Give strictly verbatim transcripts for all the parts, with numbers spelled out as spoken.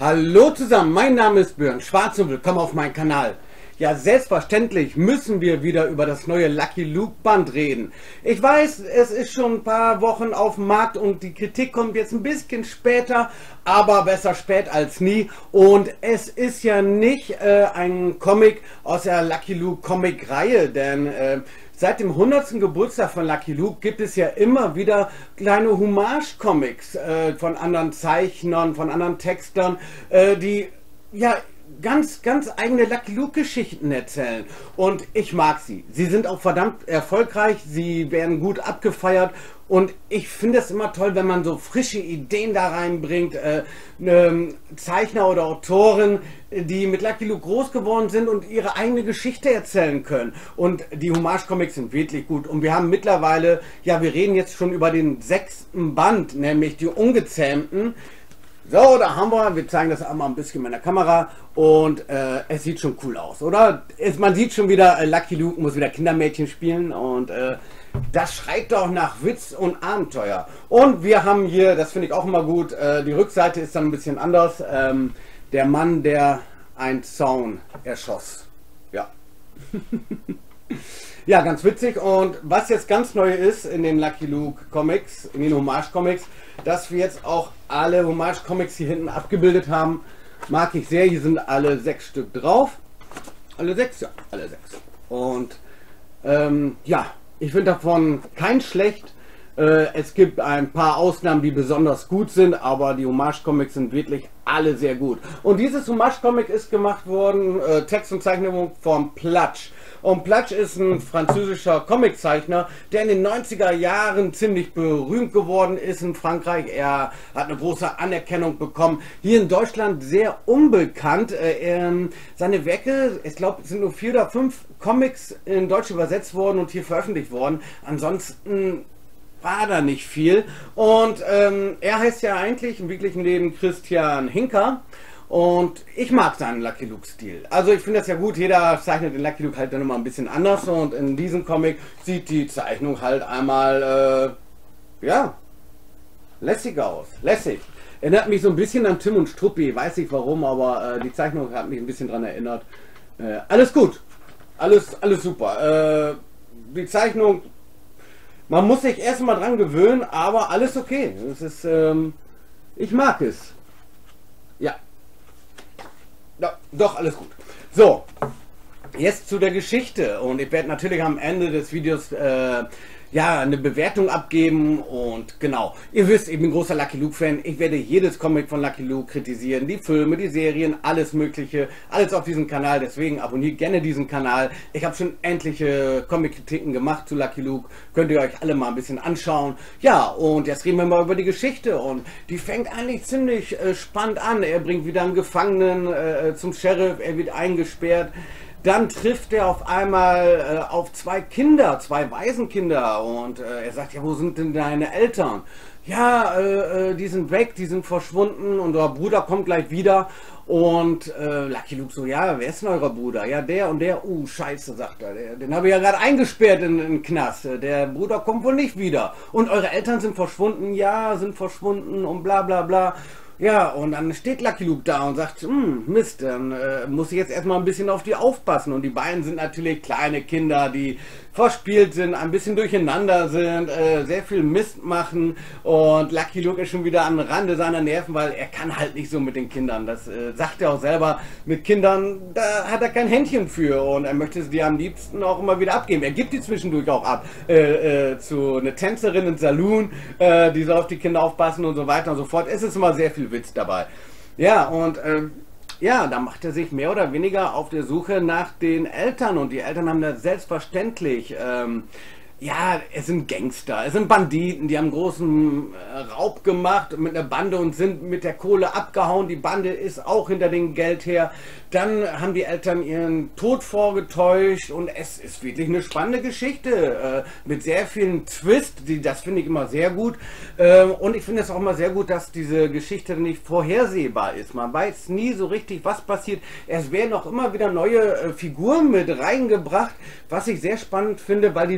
Hallo zusammen, mein Name ist Björn Schwarz und willkommen auf meinem Kanal. Ja, selbstverständlich müssen wir wieder über das neue Lucky Luke Band reden. Ich weiß, es ist schon ein paar Wochen auf dem Markt und die Kritik kommt jetzt ein bisschen später, aber besser spät als nie. Und es ist ja nicht äh, ein Comic aus der Lucky Luke Comic Reihe, denn äh, seit dem hundertsten Geburtstag von Lucky Luke gibt es ja immer wieder kleine Hommage-Comics äh, von anderen Zeichnern, von anderen Textern, äh, die ja ganz, ganz eigene Lucky Luke Geschichten erzählen. Und ich mag sie. Sie sind auch verdammt erfolgreich, sie werden gut abgefeiert. Und ich finde es immer toll, wenn man so frische Ideen da reinbringt. Äh, ne Zeichner oder Autoren, die mit Lucky Luke groß geworden sind und ihre eigene Geschichte erzählen können. Und die Hommage-Comics sind wirklich gut. Und wir haben mittlerweile, ja, wir reden jetzt schon über den sechsten Band, nämlich die Ungezähmten. So, da haben wir, wir zeigen das einmal ein bisschen mit der Kamera und äh, es sieht schon cool aus, oder? Es, man sieht schon wieder, äh, Lucky Luke muss wieder Kindermädchen spielen und äh, das schreit doch nach Witz und Abenteuer. Und wir haben hier, das finde ich auch immer gut, äh, die Rückseite ist dann ein bisschen anders. Ähm, der Mann, der einen Zaun erschoss. Ja. Ja, ganz witzig. Und was jetzt ganz neu ist in den Lucky Luke Comics, in den Hommage Comics, dass wir jetzt auch alle Hommage Comics hier hinten abgebildet haben, mag ich sehr. Hier sind alle sechs Stück drauf. Alle sechs? Ja, alle sechs. Und ähm, ja, ich finde davon kein schlecht. Äh, es gibt ein paar Ausnahmen, die besonders gut sind, aber die Hommage Comics sind wirklich alle sehr gut. Und dieses Hommage Comic ist gemacht worden, äh, Text und Zeichnung von Platsch. Und Platsch ist ein französischer Comiczeichner, der in den neunziger Jahren ziemlich berühmt geworden ist in Frankreich. Er hat eine große Anerkennung bekommen. Hier in Deutschland sehr unbekannt. Äh, ähm, seine Werke, ich glaube, es sind nur vier oder fünf Comics in Deutsch übersetzt worden und hier veröffentlicht worden. Ansonsten war da nicht viel. Und ähm, er heißt ja eigentlich im wirklichen Leben Christian Hinker. Und ich mag seinen Lucky Luke Stil. Also ich finde das ja gut, jeder zeichnet den Lucky Luke halt dann immer ein bisschen anders. Und in diesem Comic sieht die Zeichnung halt einmal, äh, ja, lässig aus. Lässig. Erinnert mich so ein bisschen an Tim und Struppi, weiß nicht warum, aber äh, die Zeichnung hat mich ein bisschen daran erinnert. Äh, alles gut. Alles, alles super. Äh, die Zeichnung, man muss sich erstmal dran gewöhnen, aber alles okay. Es ist, ähm, ich mag es. Ja. Ja, doch, alles gut. So, jetzt zu der Geschichte. Und ich werde natürlich am Ende des Videos äh, ja, eine Bewertung abgeben. Und genau, ihr wisst, ich bin großer Lucky Luke Fan. Ich werde jedes Comic von Lucky Luke kritisieren. Die Filme, die Serien, alles mögliche. Alles auf diesem Kanal. Deswegen abonniert gerne diesen Kanal. Ich habe schon etliche Comic-Kritiken gemacht zu Lucky Luke. Könnt ihr euch alle mal ein bisschen anschauen. Ja, und jetzt reden wir mal über die Geschichte. Und die fängt eigentlich ziemlich äh, spannend an. Er bringt wieder einen Gefangenen äh, zum Sheriff. Er wird eingesperrt. Dann trifft er auf einmal äh, auf zwei Kinder, zwei Waisenkinder und äh, er sagt, ja, wo sind denn deine Eltern? Ja, äh, äh, die sind weg, die sind verschwunden und euer Bruder kommt gleich wieder. Und äh, Lucky Luke so, ja, wer ist denn euer Bruder? Ja, der und der, uh, scheiße, sagt er, der, den habe ich ja gerade eingesperrt in den Knast. Der Bruder kommt wohl nicht wieder. Und eure Eltern sind verschwunden? Ja, sind verschwunden und bla bla bla. Ja, und dann steht Lucky Luke da und sagt, hm, Mist, dann äh, muss ich jetzt erstmal ein bisschen auf die aufpassen. Und die beiden sind natürlich kleine Kinder, die verspielt sind, ein bisschen durcheinander sind, äh, sehr viel Mist machen. Und Lucky Luke ist schon wieder am Rande seiner Nerven, weil er kann halt nicht so mit den Kindern. Das äh, sagt er auch selber. Mit Kindern, da hat er kein Händchen für. Und er möchte sie am liebsten auch immer wieder abgeben. Er gibt die zwischendurch auch ab. Äh, äh, zu einer Tänzerin im Saloon, äh, die soll auf die Kinder aufpassen und so weiter und so fort. Es ist immer sehr viel Witz dabei. Ja, und ähm, ja, da macht er sich mehr oder weniger auf der Suche nach den Eltern und die Eltern haben das selbstverständlich, ähm, ja, es sind Gangster, es sind Banditen, die haben großen äh, Raub gemacht mit einer Bande und sind mit der Kohle abgehauen. Die Bande ist auch hinter dem Geld her. Dann haben die Eltern ihren Tod vorgetäuscht und es ist wirklich eine spannende Geschichte äh, mit sehr vielen Twists, die, das finde ich immer sehr gut. Äh, und ich finde es auch immer sehr gut, dass diese Geschichte nicht vorhersehbar ist. Man weiß nie so richtig, was passiert. Es werden auch immer wieder neue äh, Figuren mit reingebracht, was ich sehr spannend finde, weil die Figuren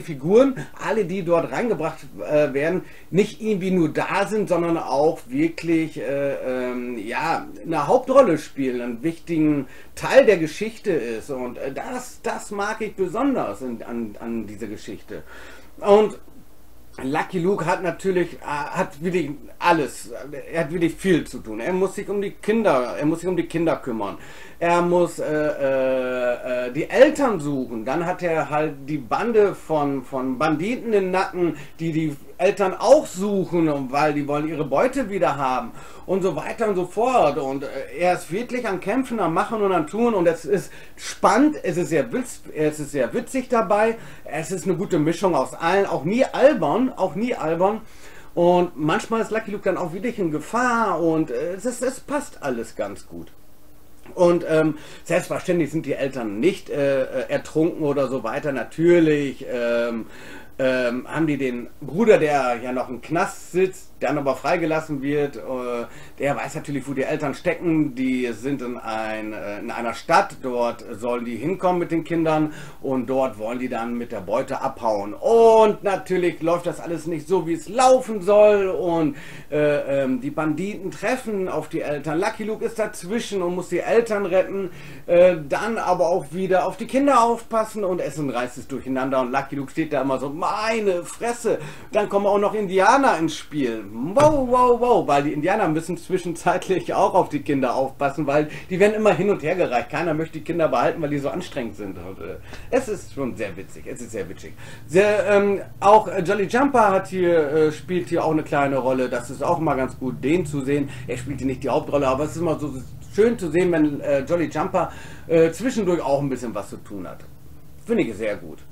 Figuren, alle die dort reingebracht äh, werden, nicht irgendwie nur da sind, sondern auch wirklich äh, ähm, ja, eine Hauptrolle spielen, einen wichtigen Teil der Geschichte ist. Und äh, das, das mag ich besonders in, an, an dieser Geschichte. Und Lucky Luke hat natürlich, äh, hat wirklich alles, er hat wirklich viel zu tun. Er muss sich um die Kinder, er muss sich um die Kinder kümmern. Er muss äh, äh, äh, die Eltern suchen. Dann hat er halt die Bande von, von Banditen im Nacken, die die Eltern auch suchen, weil die wollen ihre Beute wieder haben und so weiter und so fort. Und äh, er ist wirklich am Kämpfen, am Machen und am Tun, und es ist spannend, es ist sehr witz, es ist sehr witzig dabei, es ist eine gute Mischung aus allen, auch nie albern, auch nie albern. Und manchmal ist Lucky Luke dann auch wirklich in Gefahr, und äh, es, ist, es passt alles ganz gut. Und ähm, selbstverständlich sind die Eltern nicht äh, ertrunken oder so weiter. Natürlich ähm, ähm, haben die den Bruder, der ja noch im Knast sitzt, dann aber freigelassen wird. Äh, der weiß natürlich, wo die Eltern stecken. Die sind in, ein, äh, in einer Stadt. Dort sollen die hinkommen mit den Kindern. Und dort wollen die dann mit der Beute abhauen. Und natürlich läuft das alles nicht so, wie es laufen soll. Und äh, ähm, die Banditen treffen auf die Eltern. Lucky Luke ist dazwischen und muss die Eltern retten. Äh, dann aber auch wieder auf die Kinder aufpassen. Und Essen reißt es durcheinander. Und Lucky Luke steht da immer so, meine Fresse. Dann kommen auch noch Indianer ins Spiel. Wow, wow, wow, weil die Indianer müssen zwischenzeitlich auch auf die Kinder aufpassen, weil die werden immer hin und her gereicht. Keiner möchte die Kinder behalten, weil die so anstrengend sind. Und, äh, es ist schon sehr witzig, es ist sehr witzig. Sehr, ähm, auch äh, Jolly Jumper hat hier, äh, spielt hier auch eine kleine Rolle. Das ist auch mal ganz gut, den zu sehen. Er spielte nicht die Hauptrolle, aber es ist immer so schön zu sehen, wenn äh, Jolly Jumper äh, zwischendurch auch ein bisschen was zu tun hat. Finde ich sehr gut.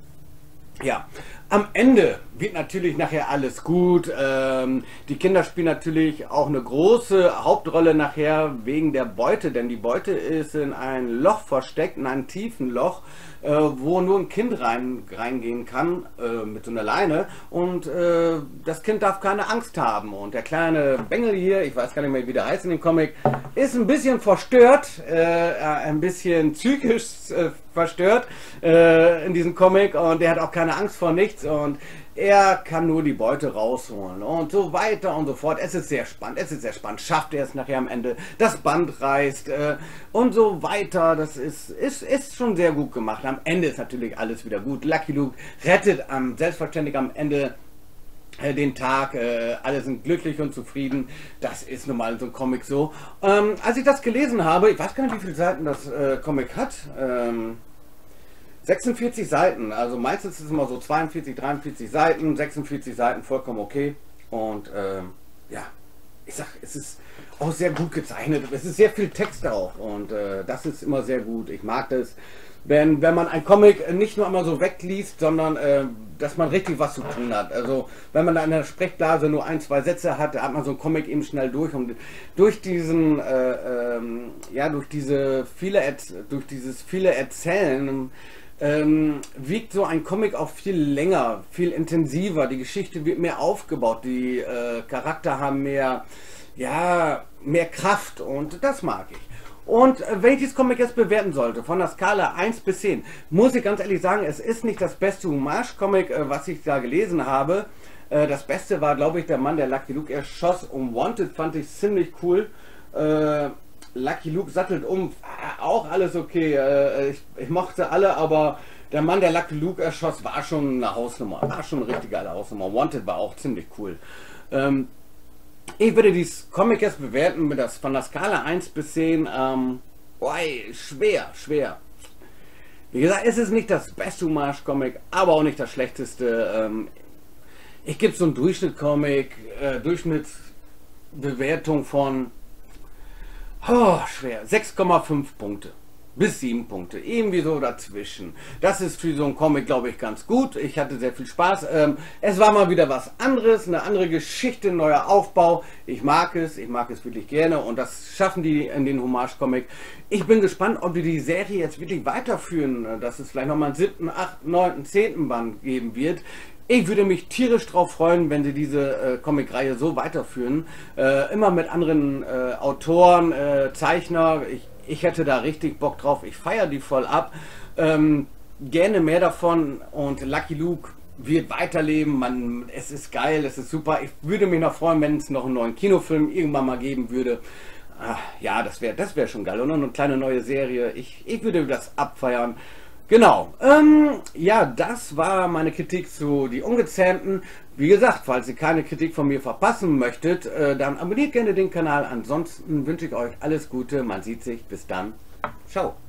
Ja, am Ende wird natürlich nachher alles gut. Ähm, die Kinder spielen natürlich auch eine große Hauptrolle nachher wegen der Beute, denn die Beute ist in ein Loch versteckt, in einem tiefen Loch, äh, wo nur ein Kind rein, reingehen kann, äh, mit so einer Leine, und äh, das Kind darf keine Angst haben. Und der kleine Bengel hier, ich weiß gar nicht mehr, wie der heißt in dem Comic, ist ein bisschen verstört, äh, ein bisschen psychisch äh, verstört äh, in diesem Comic, und der hat auch keine Angst vor nichts, und er kann nur die Beute rausholen und so weiter und so fort. Es ist sehr spannend, es ist sehr spannend. Schafft er es nachher am Ende, das Band reißt äh, und so weiter. Das ist, ist, ist schon sehr gut gemacht. Am Ende ist natürlich alles wieder gut. Lucky Luke rettet am, selbstverständlich am Ende äh, den Tag. Äh, alle sind glücklich und zufrieden. Das ist nun mal so ein Comic so. Ähm, als ich das gelesen habe, ich weiß gar nicht, wie viele Seiten das äh, Comic hat. Ähm, sechsundvierzig Seiten, also meistens ist es immer so zweiundvierzig, dreiundvierzig Seiten, sechsundvierzig Seiten, vollkommen okay. Und ähm, ja, ich sag, es ist auch sehr gut gezeichnet, es ist sehr viel Text auch, und äh, das ist immer sehr gut. Ich mag das, wenn, wenn man ein Comic nicht nur einmal so wegliest, sondern äh, dass man richtig was zu tun hat. Also wenn man da in der Sprechblase nur ein, zwei Sätze hat, da hat man so ein Comic eben schnell durch, und durch diesen, äh, ähm, ja, durch diese viele, durch dieses viele Erzählen Ähm, wiegt so ein Comic auch viel länger, viel intensiver. Die Geschichte wird mehr aufgebaut, die äh, Charakter haben mehr, ja, mehr Kraft, und das mag ich. Und äh, wenn ich dieses Comic jetzt bewerten sollte, von der Skala eins bis zehn, muss ich ganz ehrlich sagen, es ist nicht das beste Hommage-Comic, äh, was ich da gelesen habe. Äh, das Beste war, glaube ich, der Mann, der Lucky Luke erschoss. Und Wanted fand ich ziemlich cool. Äh, Lucky Luke sattelt um, auch alles okay. Äh, ich, ich mochte alle, aber der Mann, der Lucky Luke erschoss, war schon eine Hausnummer. War schon eine richtig geile Hausnummer. Wanted war auch ziemlich cool. Ähm, ich würde dieses Comic jetzt bewerten mit das, von der Skala eins bis zehn. Ähm, oi, schwer, schwer. Wie gesagt, es ist nicht das beste Hommage-Comic, aber auch nicht das schlechteste. Ähm, ich gebe so einen Durchschnitt-Comic, äh, Durchschnittsbewertung von Oh, schwer. sechs Komma fünf Punkte. Bis sieben Punkte. Irgendwie so dazwischen. Das ist für so ein Comic, glaube ich, ganz gut. Ich hatte sehr viel Spaß. Ähm, es war mal wieder was anderes, eine andere Geschichte, ein neuer Aufbau. Ich mag es, ich mag es wirklich gerne, und das schaffen die in den Hommage-Comic. Ich bin gespannt, ob die die Serie jetzt wirklich weiterführen, dass es vielleicht nochmal einen siebten, achten, neunten, zehnten Band geben wird. Ich würde mich tierisch drauf freuen, wenn sie diese äh, Comic-Reihe so weiterführen. Äh, immer mit anderen äh, Autoren, äh, Zeichner. Ich, ich hätte da richtig Bock drauf. Ich feiere die voll ab. Ähm, gerne mehr davon. Und Lucky Luke wird weiterleben, man, es ist geil, es ist super. Ich würde mich noch freuen, wenn es noch einen neuen Kinofilm irgendwann mal geben würde. Ach, ja, das wäre das wär schon geil. Und noch eine kleine neue Serie. Ich, ich würde das abfeiern. Genau. Ähm, ja, das war meine Kritik zu Die Ungezähmten. Wie gesagt, falls ihr keine Kritik von mir verpassen möchtet, äh, dann abonniert gerne den Kanal. Ansonsten wünsche ich euch alles Gute. Man sieht sich. Bis dann. Ciao.